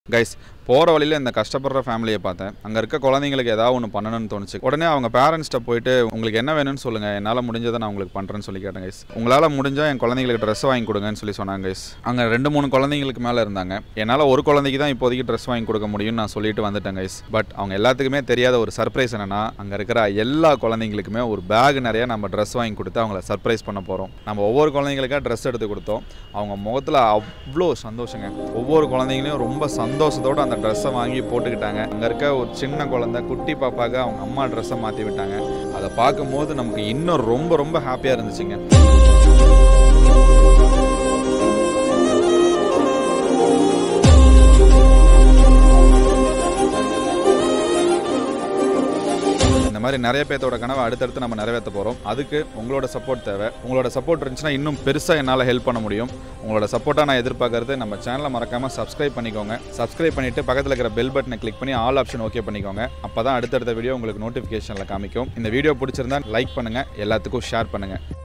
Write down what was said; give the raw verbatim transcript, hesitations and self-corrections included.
Guys போகிற வழியில் இந்த கஷ்டப்படுற ஃபேமிலியை பார்த்தேன். அங்கே இருக்க குழந்தைங்களுக்கு ஏதாவது ஒன்று பண்ணணும்னு தோணுச்சு. உடனே அவங்க பேரண்ட்ஸ்கிட்ட போயிட்டு உங்களுக்கு என்ன வேணும்னு சொல்லுங்கள், என்னால் முடிஞ்சதை நான் உங்களுக்கு பண்ணுறேன்னு சொல்லி கேட்டேன் கைஸ். உங்களால் முடிஞ்சால் என் குழந்தைங்களுக்கு ட்ரெஸ் வாங்கி கொடுங்கன்னு சொல்லி சொன்னாங்க கைஸ். அங்கே ரெண்டு மூணு குழந்தைங்களுக்கு மேலே இருந்தாங்க. என்னால் ஒரு குழந்தைக்கு தான் இப்போதைக்கு ட்ரெஸ் வாங்கி கொடுக்க முடியும்னு நான் சொல்லிட்டு வந்துட்டேன் கைஸ். பட் அவங்க எல்லாத்துக்குமே தெரியாத ஒரு சர்ப்ரைஸ் என்னென்னா, அங்கே இருக்கிற எல்லா குழந்தைங்களுக்குமே ஒரு பேக் நிறையா நம்ம ட்ரெஸ் வாங்கி கொடுத்து அவங்கள சர்ப்ரைஸ் பண்ண போகிறோம். நம்ம ஒவ்வொரு குழந்தைங்களுக்காக ட்ரெஸ் எடுத்து கொடுத்தோம். அவங்க முகத்தில் அவ்வளோ சந்தோஷங்க. ஒவ்வொரு குழந்தைங்களையும் ரொம்ப சந்தோஷத்தோடு அந்த ட்ரெஸ்ஸை வாங்கி போட்டுக்கிட்டாங்க. அங்கே இருக்க ஒரு சின்ன குழந்தை குட்டி பாப்பாக அவங்க அம்மா ட்ரெஸ்ஸை மாற்றி விட்டாங்க. அதை பார்க்கும்போது நமக்கு இன்னும் ரொம்ப ரொம்ப ஹாப்பியாக இருந்துச்சுங்க. இந்த மாதிரி நிறைய பேர்த்தோட கனவை அடுத்தடுத்து நம்ம நிறைவேற்ற போகிறோம். அதுக்கு உங்களோட சப்போர்ட் தேவை. உங்களோட சப்போர்ட் இருந்துச்சுன்னா இன்னும் பெருசாக என்னால் ஹெல்ப் பண்ண முடியும். உங்களோட சப்போர்ட்டாக நான் எதிர்பார்க்கறது நம்ம சேனலை மறக்காமல் சப்ஸ்கிரைப் பண்ணிக்கோங்க. சப்ஸ்கிரைப் பண்ணிவிட்டு பக்கத்தில் இருக்கிற பெல் பட்டனை கிளிக் பண்ணி ஆல் ஆப்ஷன் ஓகே பண்ணிக்கோங்க. அப்போ தான் அடுத்தடுத்த வீடியோ உங்களுக்கு நோட்டிஃபிகேஷனில் காமிக்கும். இந்த வீடியோ பிடிச்சிருந்தா லைக் பண்ணுங்கள், எல்லாத்துக்கும் ஷேர் பண்ணுங்கள்.